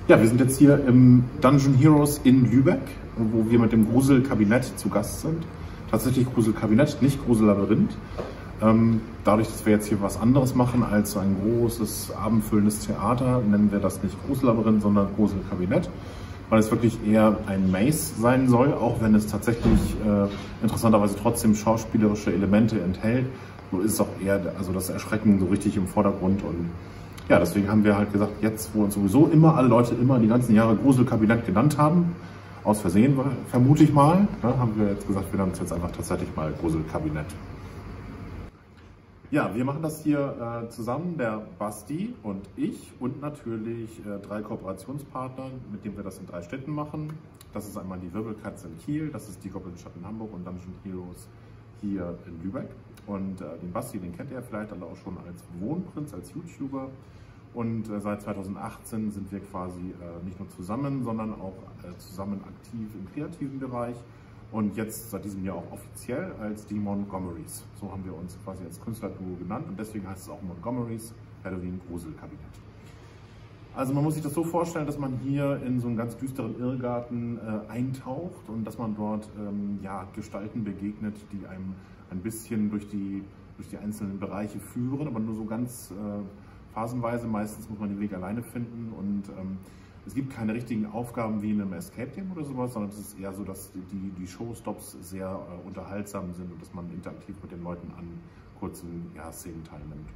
Ja, wir sind jetzt hier im Dungeon Heroes in Lübeck, wo wir mit dem Gruselkabinett zu Gast sind. Tatsächlich Gruselkabinett, nicht Grusellabyrinth. Dadurch, dass wir jetzt hier was anderes machen als so ein großes, abendfüllendes Theater, nennen wir das nicht Grusellabyrinth, sondern Gruselkabinett, weil es wirklich eher ein Maze sein soll, auch wenn es tatsächlich interessanterweise trotzdem schauspielerische Elemente enthält. So ist es auch eher also das Erschrecken so richtig im Vordergrund. Und ja, deswegen haben wir halt gesagt, jetzt, wo uns sowieso immer alle Leute immer die ganzen Jahre Gruselkabinett genannt haben, aus Versehen vermute ich mal, haben wir jetzt gesagt, wir nennen es jetzt einfach tatsächlich mal Gruselkabinett. Ja, wir machen das hier zusammen, der Basti und ich und natürlich 3 Kooperationspartner, mit denen wir das in 3 Städten machen. Das ist einmal die Wirbelkatze in Kiel, das ist die Goblinstadt in Hamburg und Dungeon Heroes hier in Lübeck. Und den Basti, den kennt ihr vielleicht alle auch schon als Wohnprinz, als YouTuber. Und seit 2018 sind wir quasi nicht nur zusammen, sondern auch zusammen aktiv im kreativen Bereich. Und jetzt seit diesem Jahr auch offiziell als die Montgomerys. So haben wir uns quasi als Künstlerduo genannt und deswegen heißt es auch Montgomerys Halloween Gruselkabinett. Also man muss sich das so vorstellen, dass man hier in so einen ganz düsteren Irrgarten eintaucht und dass man dort ja, Gestalten begegnet, die einem ein bisschen durch die einzelnen Bereiche führen, aber nur so ganz phasenweise. Meistens muss man den Weg alleine finden und es gibt keine richtigen Aufgaben wie in einem Escape Game oder sowas, sondern es ist eher so, dass die Showstops sehr unterhaltsam sind und dass man interaktiv mit den Leuten an kurzen Szenen teilnimmt.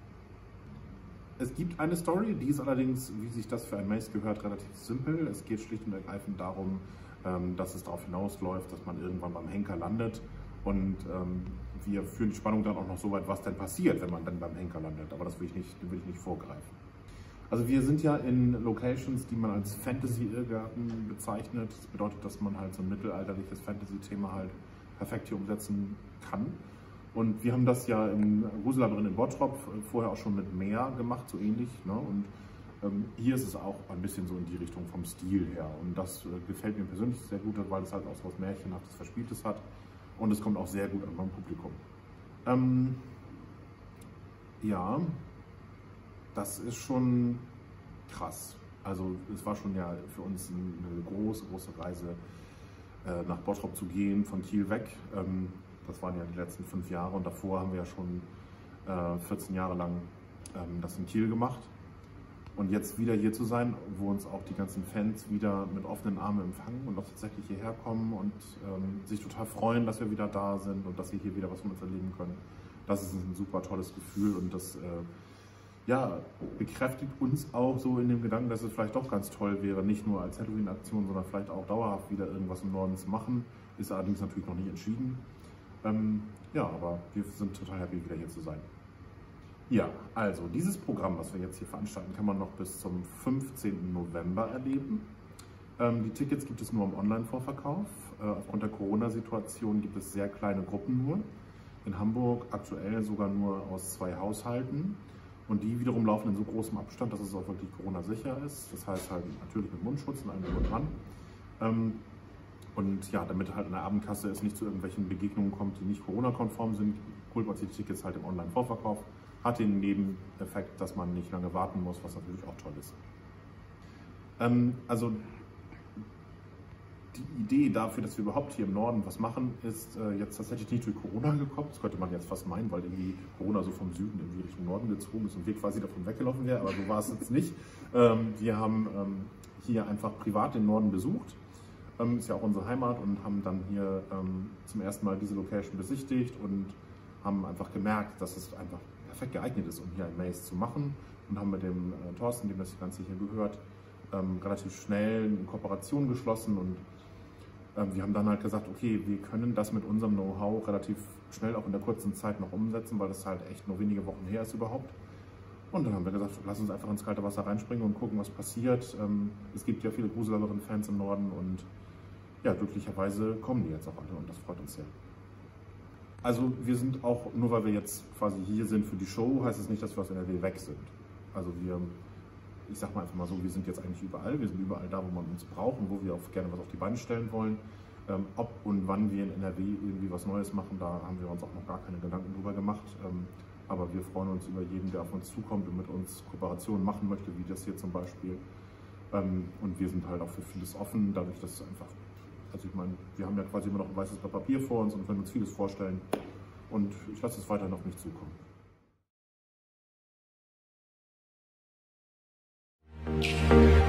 Es gibt eine Story, die ist allerdings, wie sich das für ein Maze gehört, relativ simpel. Es geht schlicht und ergreifend darum, dass es darauf hinausläuft, dass man irgendwann beim Henker landet und wir führen die Spannung dann auch noch so weit, was denn passiert, wenn man dann beim Henker landet, aber das will ich nicht vorgreifen. Also wir sind ja in Locations, die man als Fantasy-Irrgarten bezeichnet. Das bedeutet, dass man halt so ein mittelalterliches Fantasy-Thema halt perfekt hier umsetzen kann. Und wir haben das ja im Grusellabyrinth in Bottrop vorher auch schon mit Meer gemacht, so ähnlich. Ne? Und hier ist es auch ein bisschen so in die Richtung vom Stil her. Und das gefällt mir persönlich sehr gut, weil es halt auch so was Märchenhaftes, Verspieltes hat. Und es kommt auch sehr gut an beim Publikum. Ja. Das ist schon krass. Also es war schon ja für uns eine große Reise nach Bottrop zu gehen, von Kiel weg. Das waren ja die letzten 5 Jahre und davor haben wir ja schon 14 Jahre lang das in Kiel gemacht. Und jetzt wieder hier zu sein, wo uns auch die ganzen Fans wieder mit offenen Armen empfangen und auch tatsächlich hierher kommen und sich total freuen, dass wir wieder da sind und dass sie hier wieder was von uns erleben können. Das ist ein super tolles Gefühl und das ja, bekräftigt uns auch so in dem Gedanken, dass es vielleicht doch ganz toll wäre, nicht nur als Halloween-Aktion, sondern vielleicht auch dauerhaft wieder irgendwas im Norden zu machen. Ist allerdings natürlich noch nicht entschieden. Ja, aber wir sind total happy, wieder hier zu sein. Ja, also dieses Programm, was wir jetzt hier veranstalten, kann man noch bis zum 15. November erleben. Die Tickets gibt es nur im Online-Vorverkauf. Aufgrund der Corona-Situation gibt es sehr kleine Gruppen nur. In Hamburg aktuell sogar nur aus 2 Haushalten. Und die wiederum laufen in so großem Abstand, dass es auch wirklich Corona-sicher ist. Das heißt halt natürlich mit Mundschutz und allem drum dran. Und ja, damit halt in der Abendkasse es nicht zu irgendwelchen Begegnungen kommt, die nicht Corona-konform sind, holt man sich die Tickets halt im Online-Vorverkauf. Hat den Nebeneffekt, dass man nicht lange warten muss, was natürlich auch toll ist. Also die Idee dafür, dass wir überhaupt hier im Norden was machen, ist jetzt tatsächlich nicht durch Corona gekommen. Das könnte man jetzt fast meinen, weil irgendwie Corona so vom Süden in die Richtung Norden gezogen ist und wir quasi davon weggelaufen wären, aber so war es jetzt nicht. Wir haben hier einfach privat den Norden besucht, ist ja auch unsere Heimat und haben dann hier zum ersten Mal diese Location besichtigt und haben einfach gemerkt, dass es einfach perfekt geeignet ist, um hier ein Maze zu machen und haben mit dem Thorsten, dem das Ganze hier gehört, relativ schnell eine Kooperation geschlossen und wir haben dann halt gesagt, okay, wir können das mit unserem Know-how relativ schnell auch in der kurzen Zeit noch umsetzen, weil das halt echt nur wenige Wochen her ist überhaupt. Und dann haben wir gesagt, lass uns einfach ins kalte Wasser reinspringen und gucken, was passiert. Es gibt ja viele Grusellabyrinth-Fans im Norden und ja, glücklicherweise kommen die jetzt auch alle und das freut uns sehr. Also wir sind auch, nur weil wir jetzt quasi hier sind für die Show, heißt es nicht, dass wir aus NRW weg sind. Also ich sag mal einfach mal so, wir sind jetzt eigentlich überall. Wir sind überall da, wo man uns braucht und wo wir auch gerne was auf die Beine stellen wollen. Ob und wann wir in NRW irgendwie was Neues machen, da haben wir uns auch noch gar keine Gedanken drüber gemacht. Aber wir freuen uns über jeden, der auf uns zukommt und mit uns Kooperationen machen möchte, wie das hier zum Beispiel. Und wir sind halt auch für vieles offen, dadurch, dass es einfach, also ich meine, wir haben ja quasi immer noch ein weißes Blatt Papier vor uns und können uns vieles vorstellen. Und ich lasse es weiterhin auf mich zukommen.